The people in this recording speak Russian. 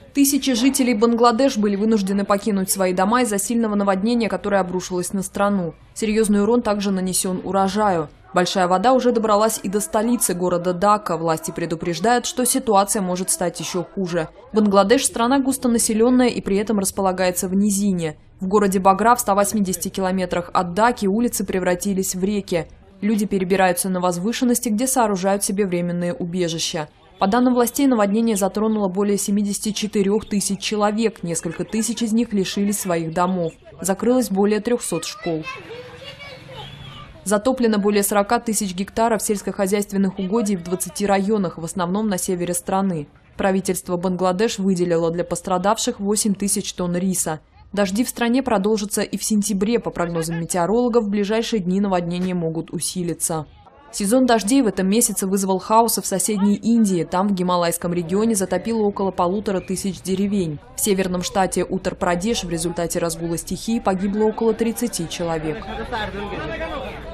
Тысячи жителей Бангладеш были вынуждены покинуть свои дома из-за сильного наводнения, которое обрушилось на страну. Серьезный урон также нанесен урожаю. Большая вода уже добралась и до столицы города Дака. Власти предупреждают, что ситуация может стать еще хуже. Бангладеш – страна густонаселенная и при этом располагается в низине. В городе Багра в 180 километрах от Даки улицы превратились в реки. Люди перебираются на возвышенности, где сооружают себе временные убежища. По данным властей, наводнение затронуло более 74 тысяч человек. Несколько тысяч из них лишились своих домов. Закрылось более 300 школ. Затоплено более 40 тысяч гектаров сельскохозяйственных угодий в 20 районах, в основном на севере страны. Правительство Бангладеш выделило для пострадавших 8 тысяч тонн риса. Дожди в стране продолжатся и в сентябре. По прогнозам метеорологов, в ближайшие дни наводнения могут усилиться. Сезон дождей в этом месяце вызвал хаоса в соседней Индии. Там, в Гималайском регионе, затопило около 1500 деревень. В северном штате Уттар-Прадеш в результате разгула стихии погибло около 30 человек.